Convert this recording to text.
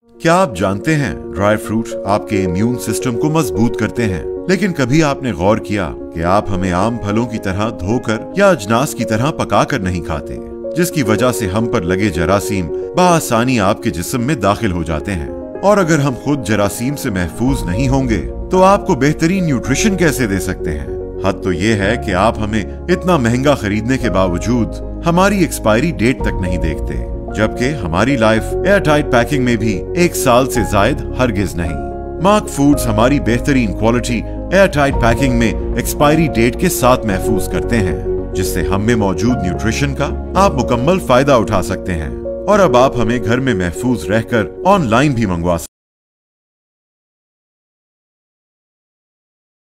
क्या आप जानते हैं ड्राई फ्रूट आपके इम्यून सिस्टम को मजबूत करते हैं, लेकिन कभी आपने गौर किया कि आप हमें आम फलों की तरह धोकर या अजनास की तरह पकाकर नहीं खाते, जिसकी वजह से हम पर लगे जरासीम बआसानी आपके जिस्म में दाखिल हो जाते हैं। और अगर हम खुद जरासीम से महफूज नहीं होंगे तो आपको बेहतरीन न्यूट्रिशन कैसे दे सकते हैं। हद तो ये है कि आप हमें इतना महंगा खरीदने के बावजूद हमारी एक्सपायरी डेट तक नहीं देखते, जबकि हमारी लाइफ एयर टाइट पैकिंग में भी 1 साल से जायद हरगिज नहीं। मार्क फूड्स हमारी बेहतरीन क्वालिटी एयर टाइट पैकिंग में एक्सपायरी डेट के साथ महफूज करते हैं, जिससे हम में मौजूद न्यूट्रिशन का आप मुकम्मल फायदा उठा सकते हैं। और अब आप हमें घर में महफूज रहकर ऑनलाइन भी मंगवा